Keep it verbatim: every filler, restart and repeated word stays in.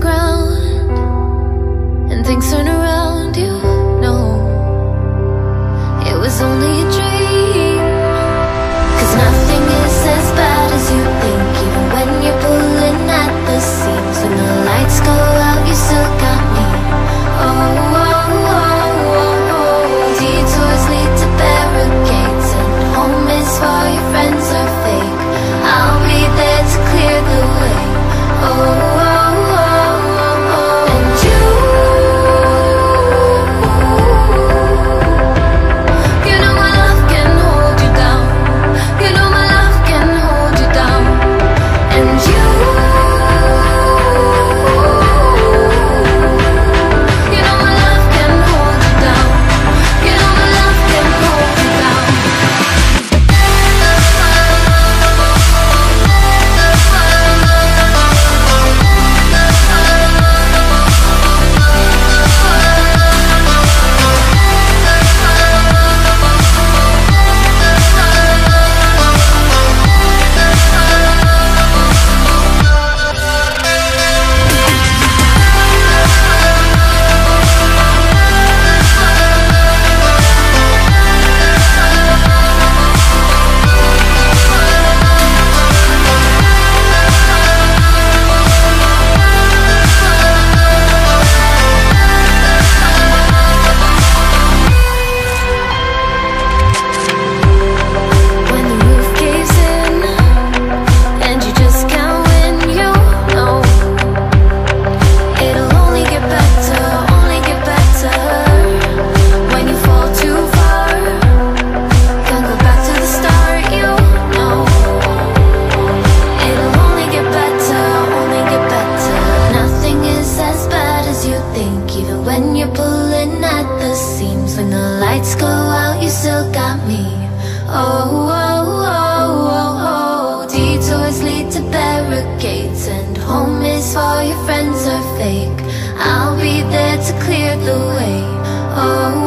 ground and things turn around, you know it was only a dream. Cause nothing is as bad as you think, even when you're pulling at the seams. When the lights go out, you still got me. Oh, oh, oh, oh, oh. Detours lead to barricades, and home is for your friends are fake. I'll be there to clear the way. Oh, oh, oh, oh, oh. And you, you know my love can hold you down. You know my love can hold you down. And you, you know my love can hold you down. You know my love can hold you down. When the roof caves in and you just can't win, you know it'll only get better, only get better. When you fall too far, can't go back to the start, you know it'll only get better, only get better. Nothing is as bad as you think, even when you're pulling at the seams. When the lights go out, you still got me. Oh, oh, oh, oh, oh. Detours lead to barricades, and home is for your friends are fake. I'll be there to clear the way. Oh,